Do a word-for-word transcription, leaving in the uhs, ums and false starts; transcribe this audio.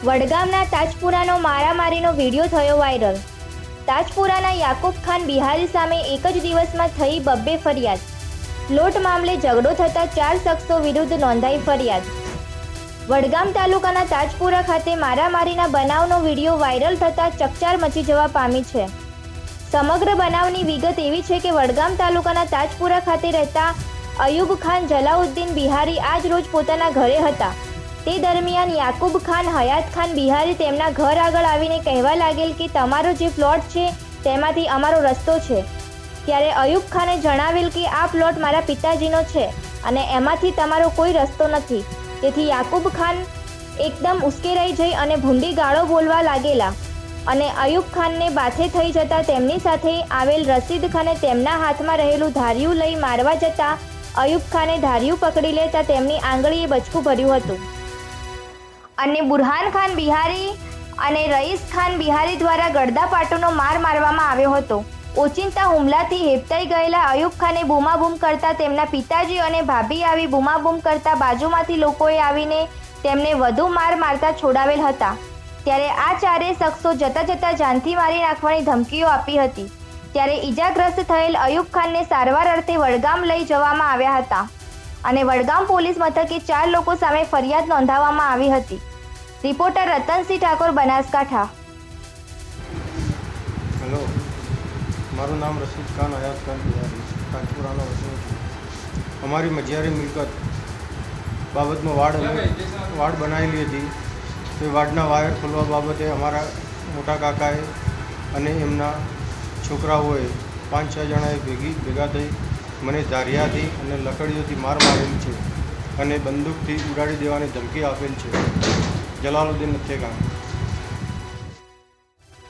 વડગામના તાજપુરાનો મારામારીનો વિડીયો થયો વાયરલ। તાજપુરાના યાકુબ ખાન બિહારી સામે એક જ દિવસમાં થઈ બબ્બે ફરિયાદ। લોટ મામલે ઝઘડો થતા ચાર શખ્સો વિરુદ્ધ નોંધાઈ ફરિયાદ। વડગામ તાલુકાના તાજપુરા ખાતે મારામારીના બનાવનો વિડીયો વાયરલ થતાં ચકચાર મચી જવા પામી છે। સમગ્ર બનાવની વિગત એવી છે કે વડગામ તાલુકાના તાજપુરા ખાતે રહેતા અયુબ ખાન જલાઉદ્દીન બિહારી આજ રોજ પોતાના ઘરે હતા। તે દરમિયાન યાકુબ ખાન હયાત ખાન બિહારી તેમના ઘર આગળ આવીને કહેવા લાગેલ કે તમારો જે પ્લોટ છે તેમાંથી અમારો રસ્તો છે। ત્યારે અયુબ ખાને જણાવેલ કે આ પ્લોટ મારા પિતાજીનો છે અને એમાંથી તમારો કોઈ રસ્તો નથી। તેથી યાકુબ ખાન એકદમ ઉશ્કેરાઈ જઈ અને ભૂંડી ગાળો બોલવા લાગેલા અને અયુબ ખાનને બાથે થઈ જતા તેમની સાથે આવેલ રશીદ ખાને તેમના હાથમાં રહેલું ધારિયું લઈ મારવા જતા અયુબ ખાને ધારિયું પકડી લેતા તેમની આંગળીએ બચકું ભર્યું હતું અને બુરહાન ખાન બિહારી અને રઈસ ખાન બિહારી દ્વારા ગળદાપાટુનો માર મારવામાં આવ્યો હતો। ઓચિંતા હુમલાથી હેબતાઈ ગયેલા અયુબ ખાને બૂમાબૂમ કરતા તેમના પિતાજી અને ભાભી આવી બૂમાબૂમ કરતા બાજુમાંથી લોકોએ આવીને તેમને વધુ માર મારતા છોડાવેલ હતા। ત્યારે આ ચારેય શખ્સો જતા જતા જાનથી મારી નાખવાની ધમકીઓ આપી હતી। ત્યારે ઈજાગ્રસ્ત થયેલ અયુબ ખાનને સારવાર અર્થે વડગામ લઈ જવામાં આવ્યા હતા અને વડગામ પોલીસ મથકે ચાર લોકો સામે ફરિયાદ નોંધાવવામાં આવી હતી। રિપોર્ટર રતનસિંહ ઠાકોર, બનાસકાંઠા। હેલો, મારું નામ રશીદ ખાન હયાત ખાન બિહારી તાજપુરાનો વતની છું। અમારી મજિયારી મિલકત બાબતમાં વાડ વાડ બનાવેલી હતી। તો એ વાડના વાયર ખોલવા બાબતે અમારા મોટા કાકાએ અને એમના છોકરાઓએ પાંચ છ જણાએ ભેગી ભેગા થઈ મને ધારિયાથી અને લકડીઓથી માર મારેલ છે અને બંદૂકથી ઉડાડી દેવાની ધમકી આપેલ છે। જલાલુદ્દીન નથેગામ।